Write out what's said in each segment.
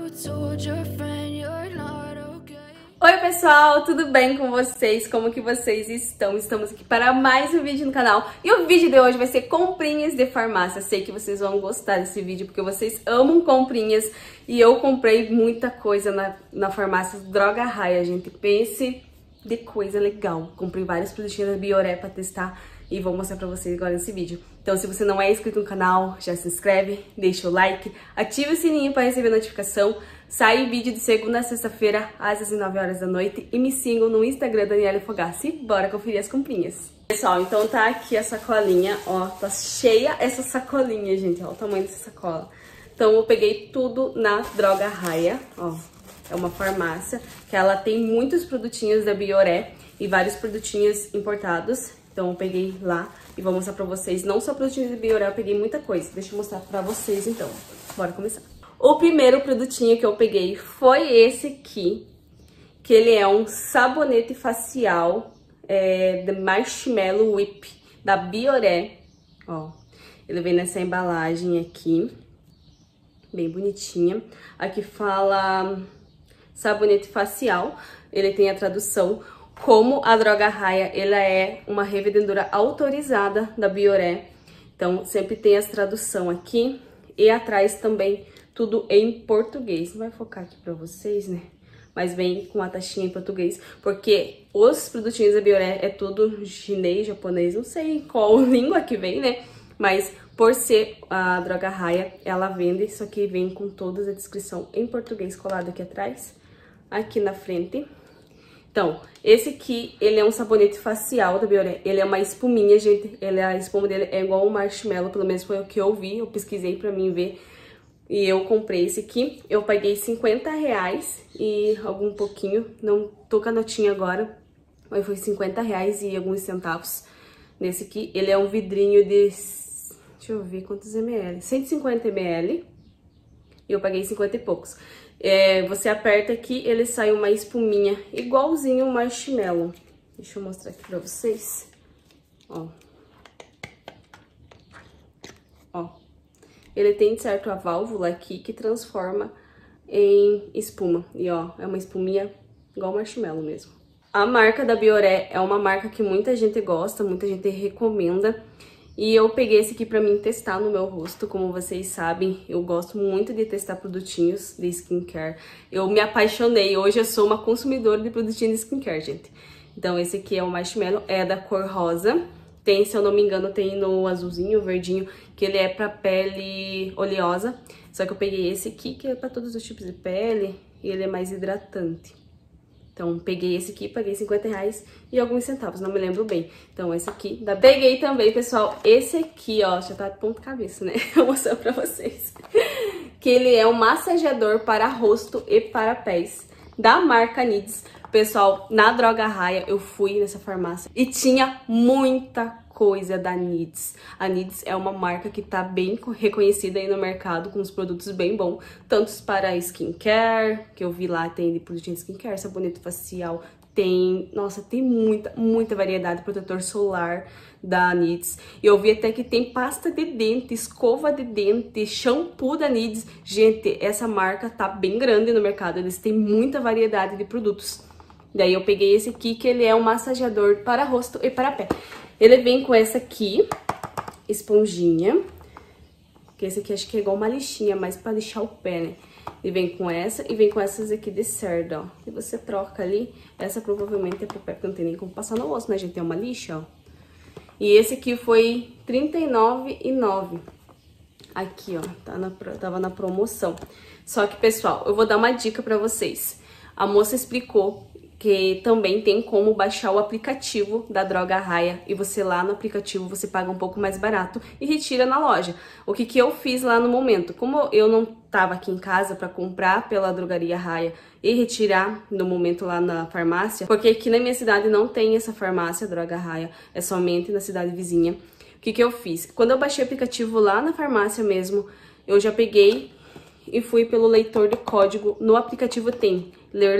Oi pessoal, tudo bem com vocês? Como que vocês estão? Estamos aqui para mais um vídeo no canal e o vídeo de hoje vai ser comprinhas de farmácia. Sei que vocês vão gostar desse vídeo porque vocês amam comprinhas e eu comprei muita coisa na farmácia Droga Raia, gente. Pense de coisa legal. Comprei vários produtinhos da Bioré para testar e vou mostrar pra vocês agora nesse vídeo. Então, se você não é inscrito no canal, já se inscreve, deixa o like, ativa o sininho para receber notificação. Sai vídeo de segunda a sexta-feira, às 19 horas da noite. E me sigam no Instagram, Daniela Fogassi. Bora conferir as comprinhas. Pessoal, então tá aqui a sacolinha, ó. Tá cheia essa sacolinha, gente, ó, o tamanho dessa sacola. Então, eu peguei tudo na Droga Raia, ó. É uma farmácia que ela tem muitos produtinhos da Bioré e vários produtinhos importados. Então eu peguei lá e vou mostrar pra vocês, não só produtinhos de Bioré, eu peguei muita coisa. Deixa eu mostrar pra vocês então, bora começar. O primeiro produtinho que eu peguei foi esse aqui, que ele é um sabonete facial de Marshmallow Whip, da Bioré. Ó, ele vem nessa embalagem aqui, bem bonitinha. Aqui fala sabonete facial, ele tem a tradução. Como a Droga Raia, ela é uma revendedora autorizada da Bioré, então sempre tem as tradução aqui e atrás também tudo em português. Não vai focar aqui pra vocês, né? Mas vem com a taxinha em português, porque os produtinhos da Bioré é tudo chinês, japonês, não sei qual língua que vem, né? Mas por ser a Droga Raia, ela vende, só que vem com toda a descrição em português colado aqui atrás, aqui na frente. Então, esse aqui, ele é um sabonete facial da Bioré, ele é uma espuminha, gente, a espuma dele é igual um marshmallow, pelo menos foi o que eu vi, eu pesquisei pra mim ver, e eu comprei esse aqui, eu paguei R$50 e algum pouquinho, não tô com a notinha agora, mas foi R$50 e alguns centavos nesse aqui. Ele é um vidrinho de, deixa eu ver quantos ml, 150 ml, e eu paguei 50 e poucos. Você aperta aqui, ele sai uma espuminha, igualzinho um marshmallow. Deixa eu mostrar aqui pra vocês. Ó. Ó. Ele tem, certo, a válvula aqui que transforma em espuma. E ó, é uma espuminha igual marshmallow mesmo. A marca da Bioré é uma marca que muita gente gosta, muita gente recomenda. E eu peguei esse aqui pra mim testar no meu rosto, como vocês sabem, eu gosto muito de testar produtinhos de skincare. Eu me apaixonei, hoje eu sou uma consumidora de produtinhos de skincare, gente. Então esse aqui é o Marshmallow, é da cor rosa. Tem, se eu não me engano, tem no azulzinho, verdinho, que ele é pra pele oleosa. Só que eu peguei esse aqui, que é pra todos os tipos de pele, e ele é mais hidratante. Então, peguei esse aqui, paguei R$50 e alguns centavos, não me lembro bem. Então, esse aqui. Peguei também, pessoal, esse aqui, ó, já tá de ponta cabeça, né? Vou mostrar pra vocês. Que ele é um massageador para rosto e para pés, da marca Needs. Pessoal, na Droga Raia, eu fui nessa farmácia e tinha muita coisa da Needs. A Needs é uma marca que tá bem reconhecida aí no mercado, com os produtos bem bons, tantos para skincare, que eu vi lá, tem de produtinho de skincare, sabonete facial, tem, nossa, tem muita variedade, protetor solar da Needs. E eu vi até que tem pasta de dente, escova de dente, shampoo da Needs. Gente, essa marca tá bem grande no mercado, eles têm muita variedade de produtos. Daí eu peguei esse aqui, que ele é um massageador para rosto e para pé. Ele vem com essa aqui, esponjinha, que esse aqui acho que é igual uma lixinha, mas pra lixar o pé, né? Ele vem com essa e vem com essas aqui de cerda, ó. E você troca ali, essa provavelmente é pro pé, porque não tem nem como passar no osso, né, gente? É uma lixa, ó. E esse aqui foi R$39,09. Aqui, ó, tava na promoção. Só que, pessoal, eu vou dar uma dica pra vocês. A moça explicou que também tem como baixar o aplicativo da Droga Raia e você lá no aplicativo você paga um pouco mais barato e retira na loja. O que eu fiz lá no momento, como eu não tava aqui em casa para comprar pela Drogaria Raia e retirar no momento lá na farmácia, porque aqui na minha cidade não tem essa farmácia Droga Raia, é somente na cidade vizinha. O que eu fiz? Quando eu baixei o aplicativo lá na farmácia mesmo, eu já peguei e fui pelo leitor de código. No aplicativo tem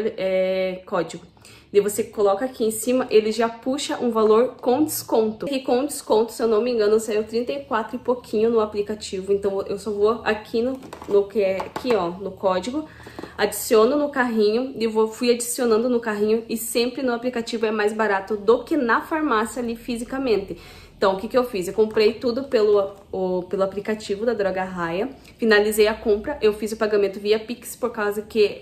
ler código. Daí você coloca aqui em cima, ele já puxa um valor com desconto. E com desconto, se eu não me engano, saiu 34 e pouquinho no aplicativo. Então eu só vou aqui no que é aqui, ó, no código. adiciono no carrinho e fui adicionando no carrinho e sempre no aplicativo é mais barato do que na farmácia ali fisicamente. Então, o que eu fiz? Eu comprei tudo pelo aplicativo da Droga Raia, finalizei a compra, eu fiz o pagamento via Pix por causa que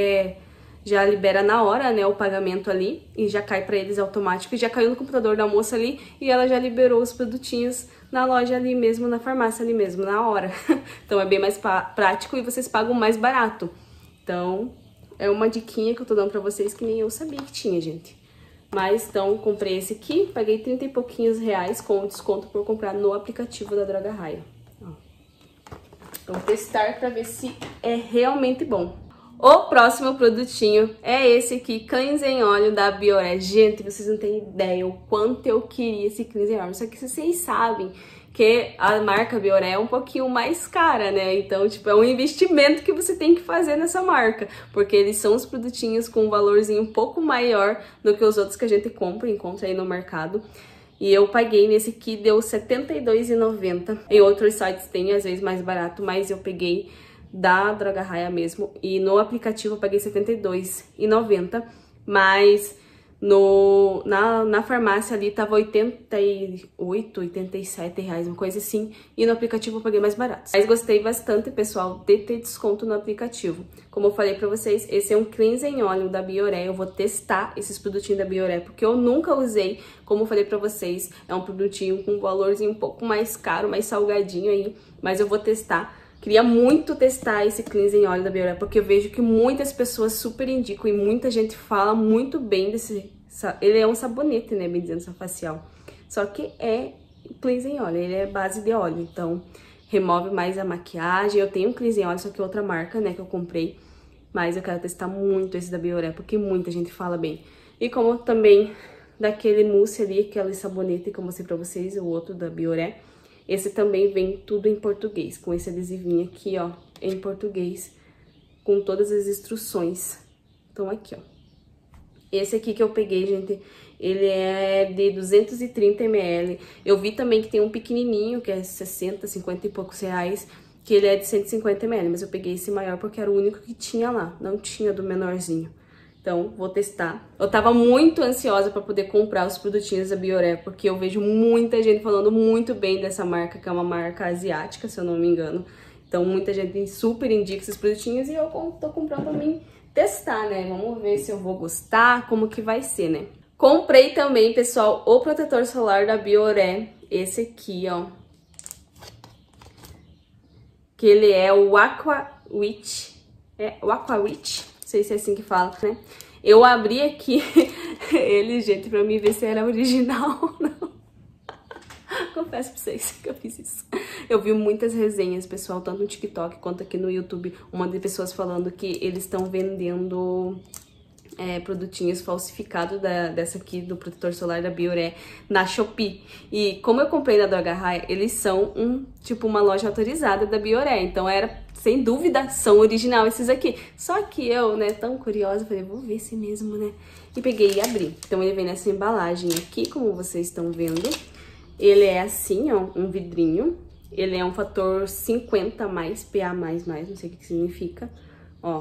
já libera na hora, né, o pagamento ali e já cai pra eles automático. E já caiu no computador da moça ali e ela já liberou os produtinhos na loja ali mesmo, na farmácia ali mesmo, na hora. Então é bem mais prático e vocês pagam mais barato. Então é uma diquinha que eu tô dando pra vocês que nem eu sabia que tinha, gente. Mas então comprei esse aqui, paguei 30 e pouquinhos reais com desconto por comprar no aplicativo da Droga Raia. Vamos testar pra ver se é realmente bom. O próximo produtinho é esse aqui, cleanse em óleo da Bioré. Gente, vocês não têm ideia o quanto eu queria esse cleanse em óleo. Só que vocês sabem que a marca Bioré é um pouquinho mais cara, né? Então, tipo, é um investimento que você tem que fazer nessa marca. Porque eles são os produtinhos com um valorzinho um pouco maior do que os outros que a gente encontra aí no mercado. E eu paguei nesse aqui, deu R$ 72,90. Em outros sites tem, às vezes, mais barato, mas eu peguei da Droga Raia mesmo. E no aplicativo eu paguei R$ 72,90, mas na farmácia ali tava 88, 87 reais, uma coisa assim. E no aplicativo eu paguei mais barato. Mas gostei bastante, pessoal, de ter desconto no aplicativo. Como eu falei pra vocês, esse é um cleanse em óleo da Bioré. Eu vou testar esses produtinhos da Bioré, porque eu nunca usei. Como eu falei pra vocês, é um produtinho com um valorzinho um pouco mais caro, mais salgadinho aí. Mas eu vou testar. Queria muito testar esse cleanse em óleo da Bioré, porque eu vejo que muitas pessoas super indicam e muita gente fala muito bem desse... Ele é um sabonete, né, bem dizendo, facial. Só que é cleanse em óleo, ele é base de óleo, então remove mais a maquiagem. Eu tenho um cleanse em óleo, só que é outra marca, né, que eu comprei. Mas eu quero testar muito esse da Bioré, porque muita gente fala bem. E como também daquele mousse ali, aquele sabonete que eu mostrei pra vocês, o outro da Bioré. Esse também vem tudo em português, com esse adesivinho aqui, ó, em português, com todas as instruções. Então, aqui, ó. Esse aqui que eu peguei, gente, ele é de 230 ml. Eu vi também que tem um pequenininho, que é 60, 50 e poucos reais, que ele é de 150 ml, mas eu peguei esse maior porque era o único que tinha lá, não tinha do menorzinho. Então, vou testar. Eu tava muito ansiosa pra poder comprar os produtinhos da Bioré, porque eu vejo muita gente falando muito bem dessa marca, que é uma marca asiática, se eu não me engano. Então, muita gente super indica esses produtinhos e eu tô comprando pra mim testar, né? Vamos ver se eu vou gostar, como que vai ser, né? Comprei também, pessoal, o protetor solar da Bioré, esse aqui, ó. Que ele é o Aqua Witch. É o Aqua Witch. Não sei se é assim que fala, né? Eu abri aqui ele, gente, pra mim ver se era original ou não. Confesso pra vocês que eu fiz isso. Eu vi muitas resenhas, pessoal, tanto no TikTok quanto aqui no YouTube, uma de pessoas falando que eles estão vendendo produtinhos falsificados dessa aqui, do protetor solar da Bioré, na Shopee. E como eu comprei na Droga Raia, eles são uma loja autorizada da Bioré. Então sem dúvida, são original esses aqui. Só que eu, né, tão curiosa, falei, vou ver se é mesmo, né? E peguei e abri. Então ele vem nessa embalagem aqui, como vocês estão vendo. Ele é assim, ó, um vidrinho. Ele é um fator 50 mais, PA++, não sei o que significa. Ó,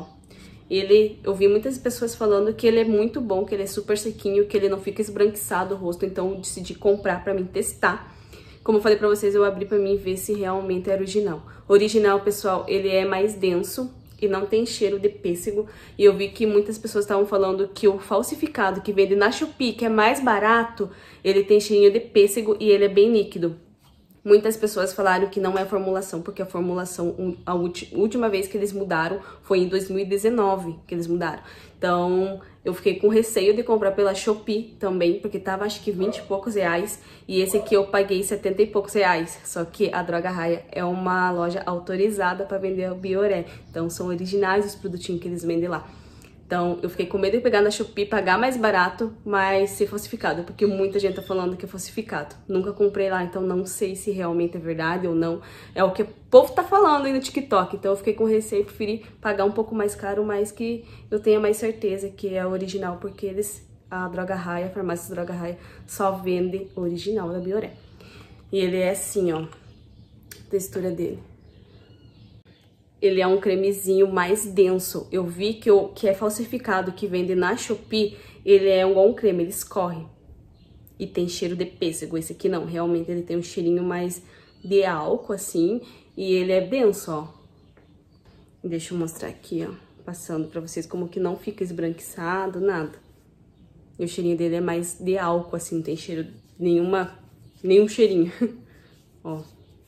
eu vi muitas pessoas falando que ele é muito bom, que ele é super sequinho, que ele não fica esbranquiçado o rosto. Então eu decidi comprar pra mim testar. Como eu falei pra vocês, eu abri pra mim ver se realmente é original. Original, pessoal, ele é mais denso e não tem cheiro de pêssego. E eu vi que muitas pessoas estavam falando que o falsificado que vende na Shopee, que é mais barato, ele tem cheirinho de pêssego e ele é bem líquido. Muitas pessoas falaram que não é a formulação, porque a formulação, a última vez que eles mudaram foi em 2019 que eles mudaram. Então, eu fiquei com receio de comprar pela Shopee também, porque tava acho que 20 e poucos reais. E esse aqui eu paguei 70 e poucos reais. Só que a Droga Raia é uma loja autorizada para vender o Bioré. Então, são originais os produtinhos que eles vendem lá. Então, eu fiquei com medo de pegar na Shopee, pagar mais barato, mas ser falsificado, porque muita gente tá falando que é falsificado. Nunca comprei lá, então não sei se realmente é verdade ou não. É o que o povo tá falando aí no TikTok, então eu fiquei com receio, preferi pagar um pouco mais caro, mas que eu tenha mais certeza que é original, porque a Droga Raia, a farmácia Droga Raia, só vende o original da Bioré. E ele é assim, ó, a textura dele. Ele é um cremezinho mais denso. Eu vi que é falsificado, que vende na Shopee, ele é igual um creme, ele escorre. E tem cheiro de pêssego. Esse aqui não, realmente ele tem um cheirinho mais de álcool, assim. E ele é denso, ó. Deixa eu mostrar aqui, ó. Passando pra vocês como que não fica esbranquiçado, nada. E o cheirinho dele é mais de álcool, assim, não tem cheiro nenhum cheirinho. Ó.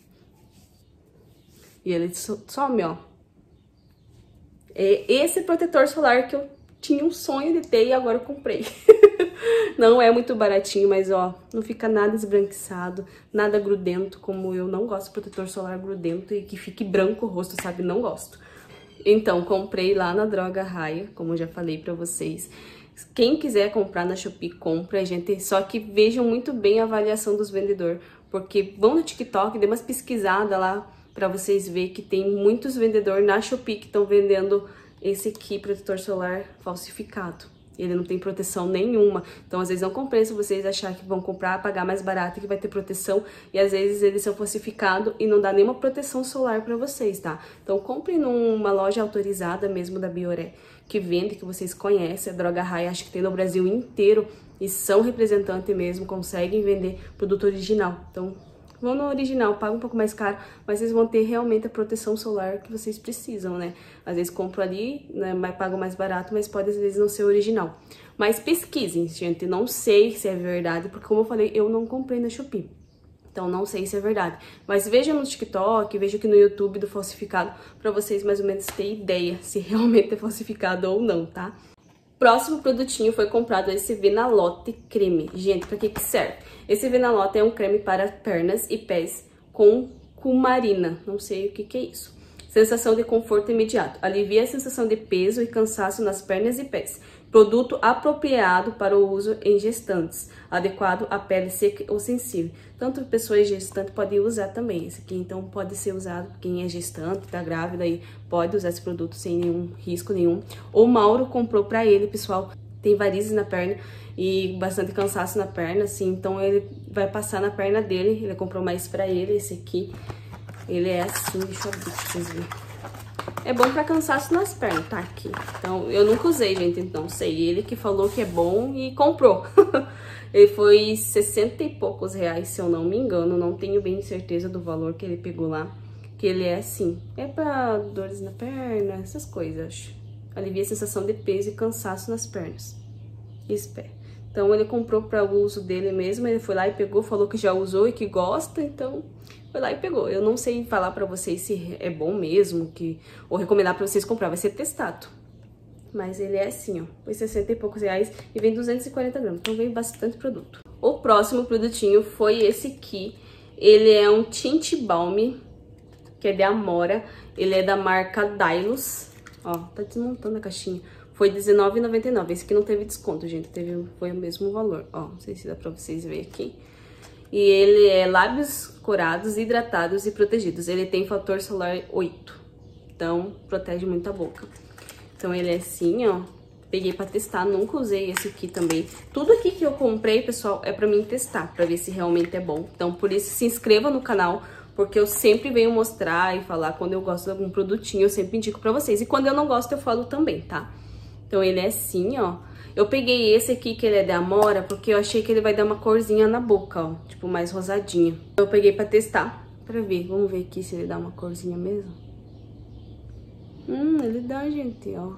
E ele some, ó. É esse protetor solar que eu tinha um sonho de ter e agora eu comprei. Não é muito baratinho, mas ó, não fica nada esbranquiçado, nada grudento, como eu não gosto de protetor solar grudento e que fique branco o rosto, sabe? Não gosto. Então, comprei lá na Droga Raia, como eu já falei pra vocês. Quem quiser comprar na Shopee, compra, gente. Só que vejam muito bem a avaliação dos vendedores, porque vão no TikTok, dê umas pesquisadas lá pra vocês verem que tem muitos vendedores na Shopee que estão vendendo esse aqui, protetor solar falsificado. Ele não tem proteção nenhuma. Então, às vezes, não compensa vocês achar que vão comprar, pagar mais barato, que vai ter proteção. E, às vezes, eles são falsificados e não dá nenhuma proteção solar pra vocês, tá? Então, comprem numa loja autorizada mesmo da Bioré, que vende, que vocês conhecem. A Droga Raia, acho que tem no Brasil inteiro. E são representantes mesmo, conseguem vender produto original. Então, vão no original, pagam um pouco mais caro, mas vocês vão ter realmente a proteção solar que vocês precisam, né? Às vezes compram ali, né, pagam mais barato, mas pode às vezes não ser original. Mas pesquisem, gente, não sei se é verdade, porque como eu falei, eu não comprei na Shopee. Então não sei se é verdade. Mas vejam no TikTok, vejam aqui no YouTube do falsificado, pra vocês mais ou menos terem ideia se realmente é falsificado ou não, tá? Próximo produtinho foi comprado esse Venalote creme. Gente, pra que serve? Esse Venalote é um creme para pernas e pés com cumarina. Não sei o que é isso. Sensação de conforto imediato. Alivia a sensação de peso e cansaço nas pernas e pés. Produto apropriado para o uso em gestantes. Adequado à pele seca ou sensível. Tanto pessoas gestantes podem usar também. Esse aqui, então, pode ser usado. Quem é gestante, tá grávida aí, pode usar esse produto sem nenhum risco nenhum. O Mauro comprou pra ele, pessoal. Tem varizes na perna e bastante cansaço na perna, assim. Então, ele vai passar na perna dele. Ele comprou mais pra ele, esse aqui. Ele é assim, deixa eu abrir pra vocês verem. É bom pra cansaço nas pernas, tá aqui. Então, eu nunca usei, gente, então sei. Ele que falou que é bom e comprou. Ele foi 60 e poucos reais, se eu não me engano. Não tenho bem certeza do valor que ele pegou lá. Que ele é assim, é pra dores na perna, essas coisas, acho. Alivia a sensação de peso e cansaço nas pernas. Isso, pé. Então, ele comprou para o uso dele mesmo. Ele foi lá e pegou, falou que já usou e que gosta, então foi lá e pegou. Eu não sei falar pra vocês se é bom mesmo, ou recomendar pra vocês comprar, vai ser testado. Mas ele é assim, ó, foi 60 e poucos reais e vem 240 gramas, então vem bastante produto. O próximo produtinho foi esse aqui, ele é um Tint Balm, que é de Amora, ele é da marca Dylos, ó, tá desmontando a caixinha. Foi R$19,99, esse aqui não teve desconto, gente, foi o mesmo valor, ó, não sei se dá pra vocês verem aqui. E ele é lábios corados, hidratados e protegidos. Ele tem fator solar 8. Então, protege muito a boca. Então, ele é assim, ó. Peguei pra testar, nunca usei esse aqui também. Tudo aqui que eu comprei, pessoal, é pra mim testar, pra ver se realmente é bom. Então, por isso, se inscreva no canal, porque eu sempre venho mostrar e falar quando eu gosto de algum produtinho, eu sempre indico pra vocês. E quando eu não gosto, eu falo também, tá? Então, ele é assim, ó. Eu peguei esse aqui, que ele é da Amora, porque eu achei que ele vai dar uma corzinha na boca, ó. Tipo, mais rosadinha. Eu peguei pra testar, pra ver. Vamos ver aqui se ele dá uma corzinha mesmo. Ele dá, gente, ó.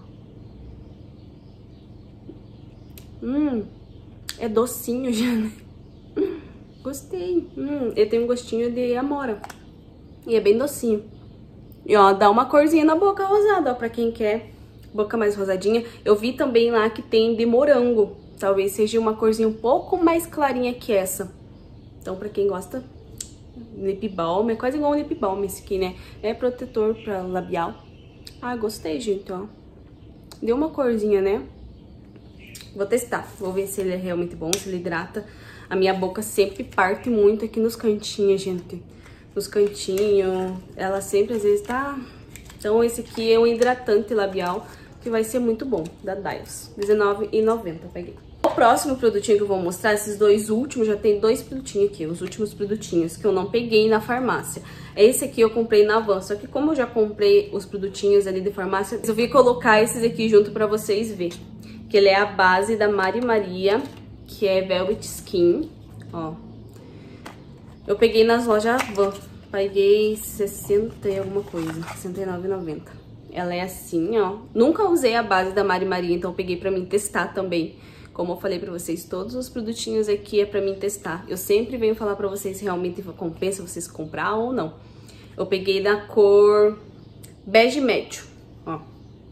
É docinho já, né? Gostei. Ele tem um gostinho de Amora. E é bem docinho. E, ó, dá uma corzinha na boca rosada, ó, pra quem quer boca mais rosadinha. Eu vi também lá que tem de morango. Talvez seja uma corzinha um pouco mais clarinha que essa. Então, pra quem gosta, lip balm. É quase igual um lip balm esse aqui, né? É protetor pra labial. Ah, gostei, gente, ó. Deu uma corzinha, né? Vou testar. Vou ver se ele é realmente bom, se ele hidrata. A minha boca sempre parte muito aqui nos cantinhos, gente. Nos cantinhos. Ela sempre, às vezes, tá... Então, esse aqui é um hidratante labial que vai ser muito bom, da Dylos. R$19,90, peguei. O O próximo produtinho que eu vou mostrar, esses dois últimos, já tem 2 produtinhos aqui, os últimos produtinhos que eu não peguei na farmácia. Esse aqui eu comprei na Van, só que como eu já comprei os produtinhos ali de farmácia, eu resolvi colocar esses aqui junto pra vocês verem. Que ele é a base da Mari Maria, que é Velvet Skin, ó. Eu peguei nas lojas Van, paguei 60 e alguma coisa, R$69,90. Ela é assim, ó. Nunca usei a base da Mari Maria, então eu peguei pra mim testar também. Como eu falei pra vocês, todos os produtinhos aqui é pra mim testar. Eu sempre venho falar pra vocês se realmente compensa vocês comprar ou não. Eu peguei na cor bege médio, ó.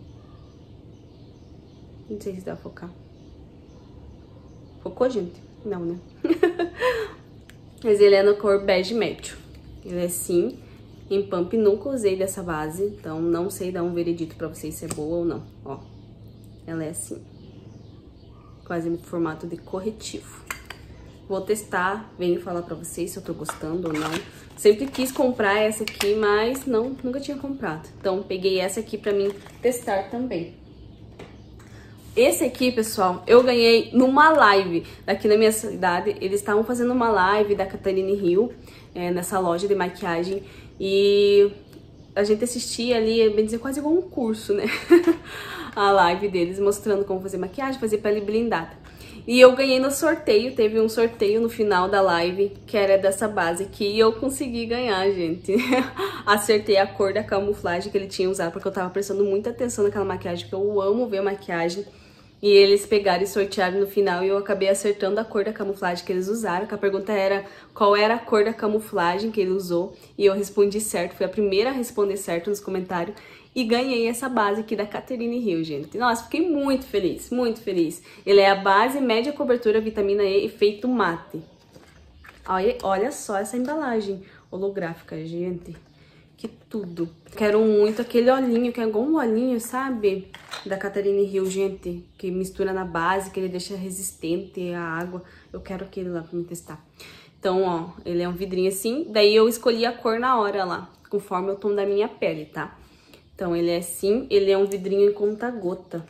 Não sei se dá pra focar. Focou, gente? Não, né? Mas ele é na cor bege médio. Ele é assim, em pump. Nunca usei dessa base, então não sei dar um veredito pra vocês se é boa ou não, ó. Ela é assim. Quase no formato de corretivo. Vou testar, venho falar pra vocês se eu tô gostando ou não. Sempre quis comprar essa aqui, mas nunca tinha comprado. Então, peguei essa aqui pra mim testar também. Esse aqui, pessoal, eu ganhei numa live daqui na minha cidade. Eles estavam fazendo uma live da Catarine Hill, nessa loja de maquiagem. E a gente assistia ali, bem dizer, quase igual um curso, né? A live deles, mostrando como fazer maquiagem, fazer pele blindada. E eu ganhei no sorteio, teve um sorteio no final da live, que era dessa base aqui, e eu consegui ganhar, gente. Acertei a cor da camuflagem que ele tinha usado, porque eu tava prestando muita atenção naquela maquiagem, porque eu amo ver maquiagem. E eles pegaram e sortearam no final e eu acabei acertando a cor da camuflagem que eles usaram, que a pergunta era qual era a cor da camuflagem que ele usou. E eu respondi certo, fui a primeira a responder certo nos comentários. E ganhei essa base aqui da Catarine Hill, gente. Nossa, fiquei muito feliz, muito feliz. Ele é a base média cobertura vitamina E efeito mate. Olha só essa embalagem holográfica, gente. Que tudo. Quero muito aquele olhinho, que é igual um olhinho, sabe? Da Catarine Hill, gente. Que mistura na base, que ele deixa resistente à água. Eu quero aquele lá pra me testar. Então, ó, ele é um vidrinho assim. Daí eu escolhi a cor na hora lá, conforme o tom da minha pele, tá? Então, ele é assim, ele é um vidrinho em conta-gota.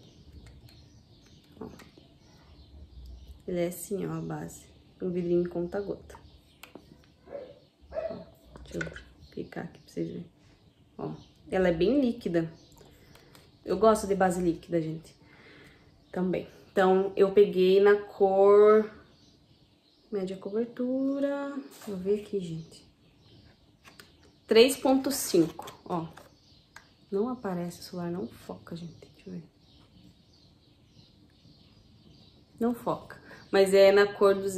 Ele é assim, ó, a base. Um vidrinho em conta-gota. Deixa eu clicar aqui pra vocês verem. Ó, ela é bem líquida. Eu gosto de base líquida, gente. Também. Então, eu peguei na cor média cobertura. Vou ver aqui, gente. 3.5, ó. Não aparece, o celular não foca, gente. Deixa eu ver. Não foca. Mas é na cor dos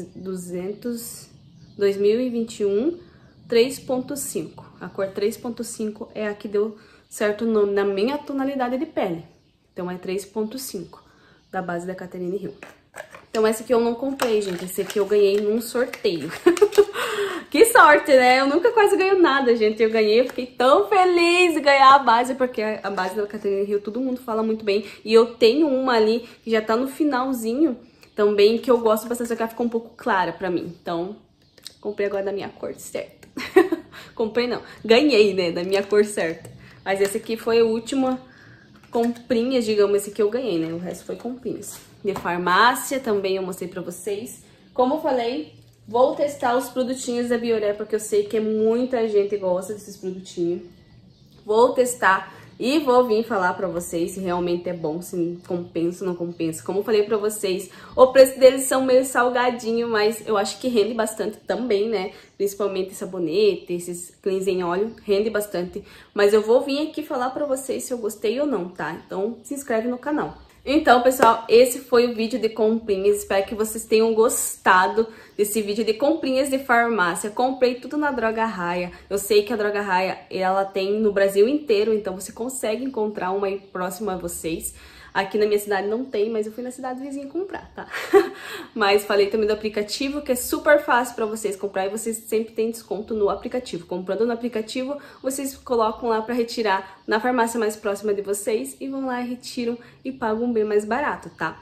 2021, 3.5. A cor 3.5 é a que deu certo nome na minha tonalidade de pele. Então, é 3.5 da base da Catarine Hill. Então, essa aqui eu não comprei, gente. Esse aqui eu ganhei num sorteio. Que sorte, né? Eu nunca quase ganho nada, gente. Eu ganhei, eu fiquei tão feliz de ganhar a base, porque a base da Catarine Hill todo mundo fala muito bem. E eu tenho uma ali que já tá no finalzinho também, que eu gosto bastante, só que ela ficou um pouco clara pra mim. Então, comprei agora da minha cor certa. Comprei não, ganhei, né, da minha cor certa. Mas esse aqui foi a última comprinhas, digamos, esse que eu ganhei, né? O resto foi comprinhas. De farmácia também eu mostrei pra vocês. Como eu falei, vou testar os produtinhos da Bioré, porque eu sei que muita gente gosta desses produtinhos. Vou testar e vou vir falar pra vocês se realmente é bom, se compensa ou não compensa. Como eu falei pra vocês, o preço deles são meio salgadinho, mas eu acho que rende bastante também, né? Principalmente sabonete, esses cleanse em óleo, rende bastante. Mas eu vou vir aqui falar pra vocês se eu gostei ou não, tá? Então se inscreve no canal. Então, pessoal, esse foi o vídeo de comprinhas. Espero que vocês tenham gostado desse vídeo de comprinhas de farmácia. Comprei tudo na Droga Raia. Eu sei que a Droga Raia, ela tem no Brasil inteiro, então você consegue encontrar uma aí próxima a vocês. Aqui na minha cidade não tem, mas eu fui na cidade vizinha comprar, tá? Mas falei também do aplicativo, que é super fácil pra vocês comprar e vocês sempre têm desconto no aplicativo. Comprando no aplicativo, vocês colocam lá pra retirar na farmácia mais próxima de vocês e vão lá, retiram e pagam bem mais barato, tá?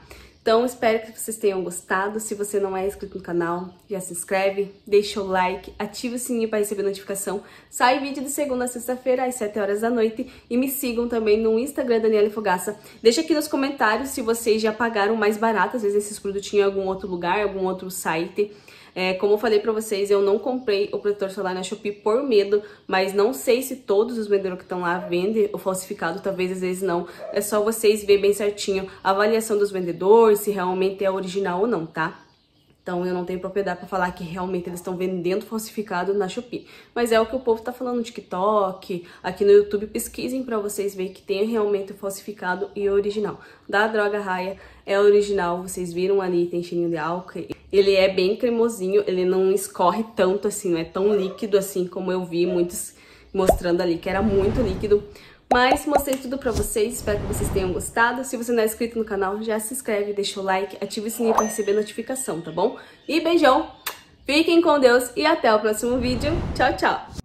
Então, espero que vocês tenham gostado. Se você não é inscrito no canal, já se inscreve, deixa o like, ativa o sininho para receber notificação. Sai vídeo de segunda a sexta-feira, às 7 horas da noite. E me sigam também no Instagram, Daniele Fogaça. Deixa aqui nos comentários se vocês já pagaram mais barato, às vezes esses produtinhos em algum outro lugar, algum outro site. Como eu falei pra vocês, eu não comprei o protetor solar na Shopee por medo, mas não sei se todos os vendedores que estão lá vendem o falsificado, talvez às vezes não. É só vocês verem bem certinho a avaliação dos vendedores, se realmente é original ou não, tá? Então, eu não tenho propriedade para falar que realmente eles estão vendendo falsificado na Shopee. Mas é o que o povo tá falando no TikTok, aqui no YouTube. Pesquisem para vocês verem que tem realmente o falsificado e o original. Da Droga Raia é original, vocês viram ali, tem cheirinho de álcool. Ele é bem cremosinho, ele não escorre tanto assim, não é tão líquido assim como eu vi muitos mostrando ali, que era muito líquido. Mas mostrei tudo pra vocês, espero que vocês tenham gostado. Se você não é inscrito no canal, já se inscreve, deixa o like, ativa o sininho pra receber notificação, tá bom? E beijão, fiquem com Deus e até o próximo vídeo. Tchau, tchau!